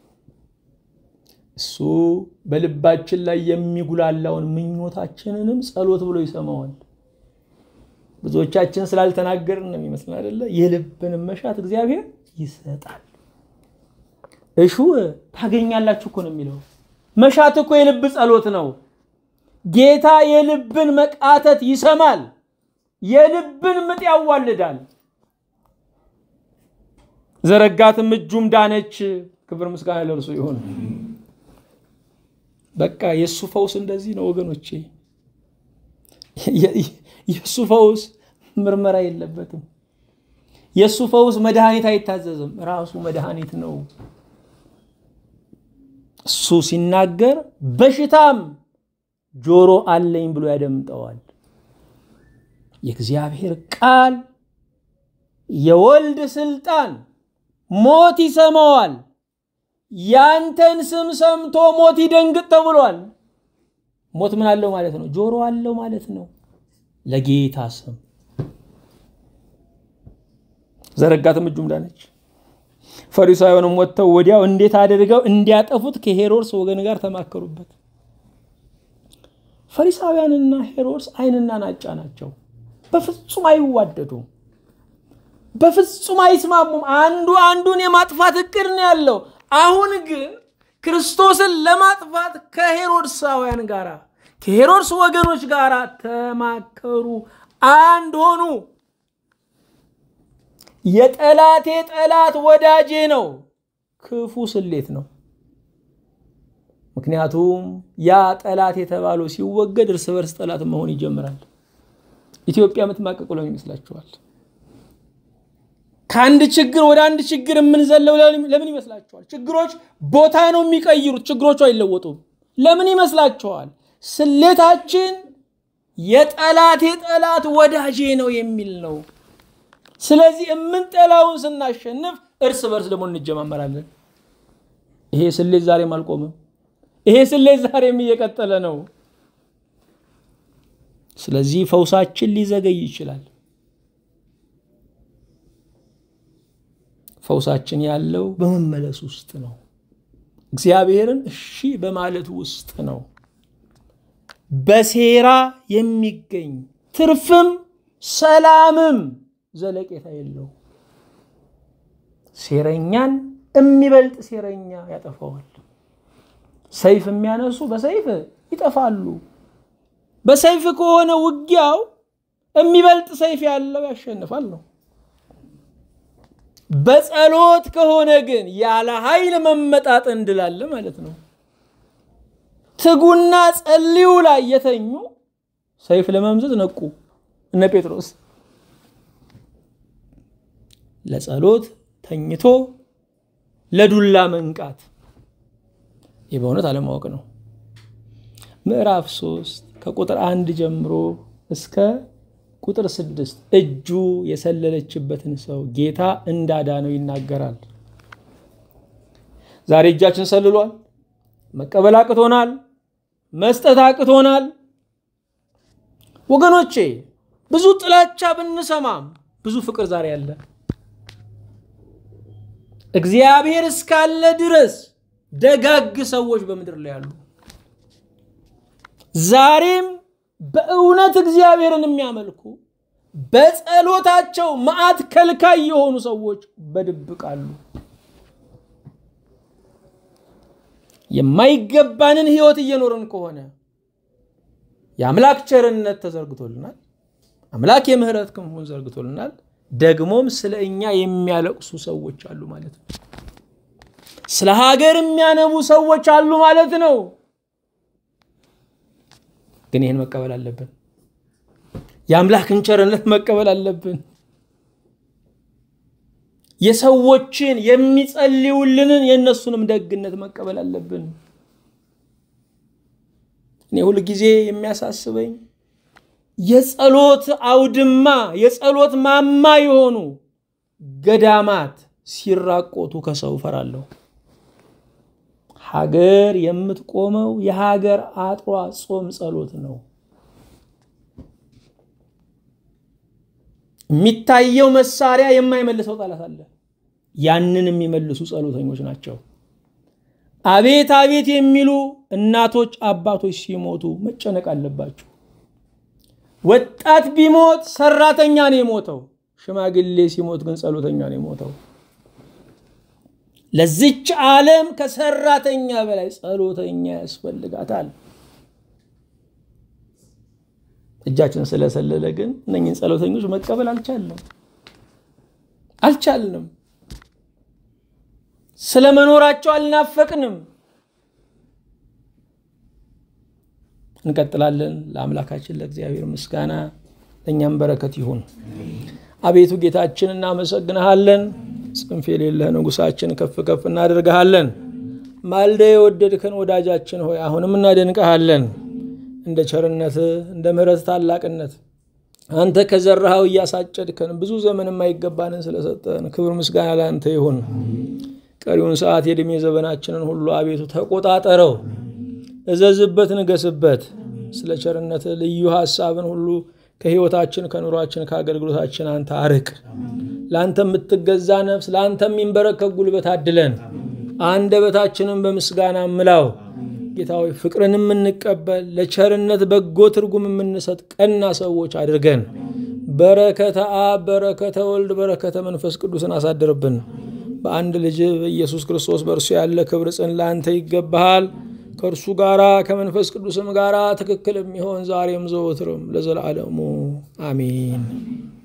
እሱ በልባችን ላይ የሚጉላላውን ምኞታችንንም ጸሎት ብሎ ይሰማዋል። ብዙዎቻችን ስላልተናገርን ነው የሚመስል አይደለ? የልብን መሻት እግዚአብሔር ይሰጣል። እሹ ታገኛላችሁ እኮ ነው የሚለው። መሻት እኮ የልብ ጸሎት ነው። ጌታ የልብን መቃተት ይሰማል። የልብን ምጥ ያዋልዳል። ዘረጋትም እጁም ዳነች። ክብር ምስጋና ለእርሱ ይሁን። በቃ የሱ ፈውስ እንደዚህ ነው ወገኖቼ። የሱ ፈውስ ምርመራ የለበትም። የሱ ፈውስ መድኃኒት አይታዘዝም። ራሱ መድኃኒት ነው። እሱ ሲናገር በሽታም ጆሮ አለኝ ብሎ ያደምጠዋል። የእግዚአብሔር ቃል የወልድ ስልጣን ሞት ይሰማዋል። ያንተን ስም ሰምቶ ሞት ይደንግጥ ተብሏል። ሞት ምን አለው ማለት ነው? ጆሮ አለው ማለት ነው። ለጌታ ስም ዘረጋትም እጁም ዳነች። ፈሪሳውያንም ወጥተው ወዲያው እንዴት አድርገው እንዲያጠፉት ከሄሮድስ ወገን ጋር ተማከሩበት። ፈሪሳውያንና ሄሮድስ አይንና ናጫ ናቸው። በፍጹም አይዋደዱም። በፍጹም አይስማሙም። አንዱ አንዱን የማጥፋት እቅድ ነው ያለው። አሁን ግን ክርስቶስን ለማጥፋት ከሄሮድሳውያን ጋር ከሄሮድስ ወገኖች ጋር ተማከሩ፣ አንድ ሆኑ። የጠላቴ ጠላት ወዳጄ ነው ክፉ ስሌት ነው። ምክንያቱም ያ ጠላት የተባለው ሲወገድ እርስ በርስ ጠላት መሆን ይጀምራል። ኢትዮጵያ የምትማቀቁ ለምን ይመስላችኋል? ከአንድ ችግር ወደ አንድ ችግር የምንዘለው ለምን ይመስላችኋል? ችግሮች ቦታ ነው የሚቀይሩት፣ ችግሮቹ አይለወጡም። ለምን ይመስላችኋል? ስሌታችን የጠላቴ ጠላት ወዳጄ ነው የሚል ነው። ስለዚህ የምንጠላውን ስናሸንፍ እርስ በርስ ደግሞ እንጀማመራለን። ይሄ ስሌት ዛሬም አልቆመም። ይሄ ስሌት ዛሬም እየቀጠለ ነው። ስለዚህ ፈውሳችን ሊዘገይ ይችላል። ፈውሳችን ያለው በመመለስ ውስጥ ነው። እግዚአብሔርን እሺ በማለት ውስጥ ነው። በሴራ የሚገኝ ትርፍም ሰላምም ዘለቄታ የለው። ሴረኛን የሚበልጥ ሴረኛ ያጠፋዋል። ሰይፍ የሚያነሱ በሰይፍ ይጠፋሉ። በሰይፍ ከሆነ ውጊያው የሚበልጥ ሰይፍ ያለው ያሸንፋል ነው። በጸሎት ከሆነ ግን ያለ ኃይል መመጣጠን ድላለ ማለት ነው። ትጉና ጸልዩ ላይ የተኙ ሰይፍ ለመምዘዝ ነቁ እነ ጴጥሮስ። ለጸሎት ተኝቶ ለዱላ መንቃት የበእውነት አለማወቅ ነው። ምዕራፍ 3 ከቁጥር 1 ጀምሮ እስከ ቁጥር 6 እጁ የሰለለችበትን ሰው ጌታ እንዳዳነው ይናገራል። ዛሬ እጃችን ሰልሏል። መቀበል አቅቶናል። መስጠት አቅቶናል። ወገኖቼ ብዙ ጥላቻ ብንሰማም ብዙ ፍቅር ዛሬ አለ። እግዚአብሔር እስካለ ድረስ ደጋግ ሰዎች በመድር ላይ አሉ። ዛሬም በእውነት እግዚአብሔርን የሚያመልኩ በጸሎታቸው መዓት ከልካይ የሆኑ ሰዎች በድብቅ አሉ። የማይገባንን ህይወት እየኖርን ከሆነ የአምላክ ቸርነት ተዘርግቶልናል። አምላክ የምህረት ክንፉን ዘርግቶልናል። ደግሞም ስለኛ የሚያለቅሱ ሰዎች አሉ ማለት ነው። ስለ ሀገር የሚያነቡ ሰዎች አሉ ማለት ነው። ግን ይሄን መቀበል አለብን። የአምላክን ቸርነት መቀበል አለብን። የሰዎችን የሚጸልዩልንን የነሱንም ደግነት መቀበል አለብን። እኔ ሁሉ ጊዜ የሚያሳስበኝ የጸሎት አውድማ የጸሎት ማማ የሆኑ ገዳማት ሲራቆቱ ከሰው ፈራለሁ። ሀገር የምትቆመው የሀገር አጥሯ ጾም ጸሎት ነው። የሚታየው መሳሪያ የማይመልሰው ጠላት አለ። ያንን የሚመልሱ ጸሎተኞች ናቸው። አቤት አቤት የሚሉ እናቶች አባቶች ሲሞቱ መጨነቅ አለባቸው። ወጣት ቢሞት ሰራተኛ ነው የሞተው። ሽማግሌ ሲሞት ግን ጸሎተኛ ነው የሞተው። ለዚች ዓለም ከሰራተኛ በላይ ጸሎተኛ ያስፈልጋታል። እጃችን ስለሰለለ ግን እነኝን ጸሎተኞች መቀበል አልቻልንም። ስለመኖራቸው አልናፈቅንም። እንቀጥላለን። ለአምላካችን ለእግዚአብሔር ምስጋና ለኛም በረከት ይሁን። አቤቱ ጌታችን እናመሰግንሃለን። ጽንፍ የሌለህ ንጉሳችን ከፍ ከፍ እናደርግሃለን። ማልደ የወደድከን ወዳጃችን ሆይ አሁንም እናደንቅሃለን። እንደ ቸርነት እንደ ምህረት ታላቅነት አንተ ከዘራኸው ያሳጨድከን ብዙ ዘመን የማይገባንን ስለሰጠን ክብር ምስጋና ለአንተ ይሁን። ቀሪውን ሰዓት የዕድሜ ዘመናችንን ሁሉ አቤቱ ተቆጣጠረው፣ እዘዝበት፣ ንገስበት። ስለ ቸርነት ልዩ ሐሳብን ሁሉ ከህይወታችን ከኑሯችን ከአገልግሎታችን አንተ አርቅ። ላንተ የምትገዛ ነፍስ ላንተ የሚንበረከክ ጉልበት አድለን። አንደበታችንን በምስጋና ምላው። ጌታዊ ፍቅርንም እንቀበል፣ ለቸርነት በጎ ትርጉም የምንሰጥ ቀና ሰዎች አድርገን። በረከተ አብ በረከተ ወልድ በረከተ መንፈስ ቅዱስን አሳድርብን። በአንድ ልጅ በኢየሱስ ክርስቶስ በእርሱ ያለ ክብር ጽን ላንተ ይገባሃል። ከእርሱ ጋራ ከመንፈስ ቅዱስም ጋራ ትክክል የሚሆን ዛሬም ዘወትርም ለዘላለሙ አሜን።